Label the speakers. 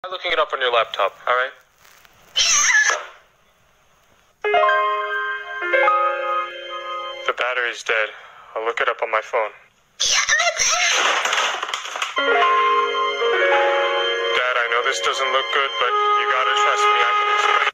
Speaker 1: Try looking it up on your laptop, alright? The battery's dead. I'll look it up on my phone. Dad, I know this doesn't look good, but you gotta trust me. I can explain.